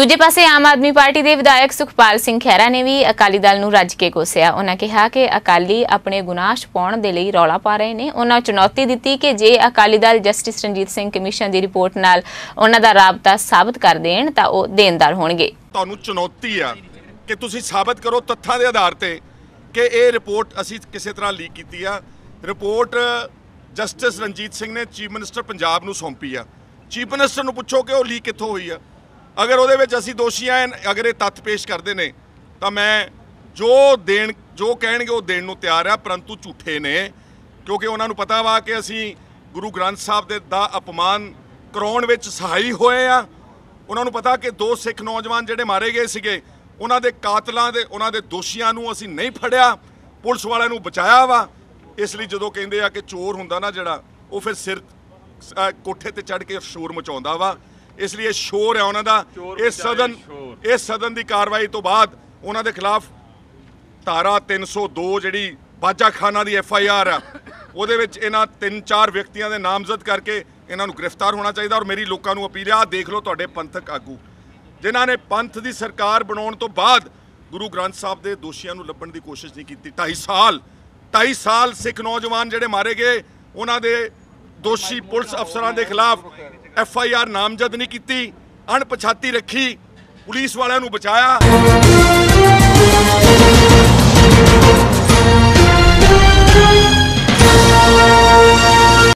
दूजे पासे आम आदमी पार्टी के विधायक सुखपाल सिंह खैरा ने भी अकाली दल नूं रज के कोसिया। उन्होंने कहा कि अकाली अपने गुनाह छुपाउण दे लई रौला पा रहे हैं। उन्होंने चुनौती दी कि जे अकाली दल जस्टिस रणजीत सिंह कमीशन की रिपोर्ट नाल उन्हां दा राबता साबित कर देण तां ओह देनदार होणगे। तुहानूं चुनौती आ कि तुसीं साबित करो तत्थां दे आधार ते कि ये रिपोर्ट असीं किसी तरह लीक कीती आ। रिपोर्ट जस्टिस रणजीत सिंह ने चीफ मिनिस्टर पंजाब नूं सौंपी आ। चीफ मिनिस्टर नूं पुछो कि वो लीक कित्थों होई आ। अगर वो असी दोषी हैं, अगर ये तत्थ पेश करते हैं तो मैं जो कहेंगे वो देण नूं तैयार है, परंतु झूठे ने, क्योंकि उन्होंने पता वा कि असी गुरु ग्रंथ साहब दा अपमान कराउण विच सहाई होए आ। उन्होंने पता कि 2 सिख नौजवान जिहड़े मारे गए सीगे उन्हां दे कातलां दे उन्हां दे दोषियां नूं असी नहीं फड़िया, पुलिस वालिआं नूं बचाया वा। इसलिए जदों कहंदे आ कि चोर हुंदा ना जिहड़ा वो फिर सिर कोठे ते चढ़ के शोर मचाउंदा वा। इसलिए शोर है उन्होंने इस सदन की कार्रवाई तो बाद उन्होंने खिलाफ धारा 302 जी बाजाखाना की FIR आ, वो 3-4 व्यक्तियों के नामजद करके इन्हों गिरफ्तार होना चाहिए। और मेरी लोगों को अपील आ, देख लो तुहाडे पंथक आगू जिन्होंने पंथ की सरकार बनाने तो बाद गुरु ग्रंथ साहब के दोषियों को लभण की कोशिश नहीं की। 2.5 साल सिख नौजवान जिहड़े मारे गए उन्होंने दोषी पुलिस अफसरां के खिलाफ FIR नामजद नहीं की, अणपछाती रखी, पुलिस वालिआं नूं बचाया।